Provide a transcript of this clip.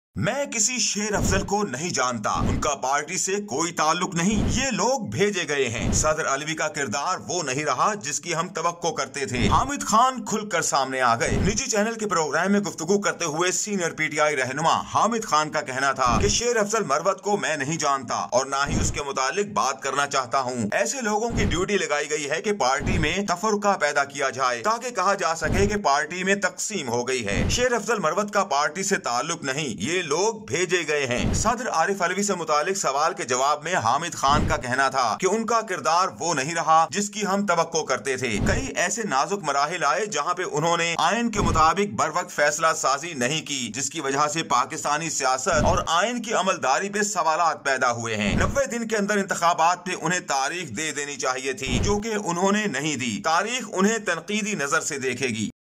मैं किसी शेर अफजल को नहीं जानता, उनका पार्टी से कोई ताल्लुक नहीं, ये लोग भेजे गए हैं। सदर अलवी का किरदार वो नहीं रहा जिसकी हम तवक्को करते थे। हामिद खान खुलकर सामने आ गए। निजी चैनल के प्रोग्राम में गुफ्तगू करते हुए सीनियर पीटीआई रहनुमा हामिद खान का कहना था कि शेर अफजल मरवत को मैं नहीं जानता और ना ही उसके मुतालिक बात करना चाहता हूँ। ऐसे लोगों की ड्यूटी लगाई गई है कि पार्टी में तफरुका पैदा किया जाए ताकि कहा जा सके कि पार्टी में तकसीम हो गई है। शेर अफजल मरवत का पार्टी से ताल्लुक नहीं, ये लोग भेजे गए हैं। सदर आरिफ अलवी से मुतालिक सवाल के जवाब में हामिद खान का कहना था कि उनका किरदार वो नहीं रहा जिसकी हम तवक्को करते थे। कई ऐसे नाजुक मराहिल आए जहां पे उन्होंने आयन के मुताबिक बर वक्त फैसला साजी नहीं की, जिसकी वजह से पाकिस्तानी सियासत और आयन की अमलदारी पे सवालात पैदा हुए हैं। 90 दिन के अंदर इंतखाबात पे उन्हें तारीख दे देनी चाहिए थी, जो कि उन्होंने नहीं दी। तारीख उन्हें तनकीदी नजर से देखेगी।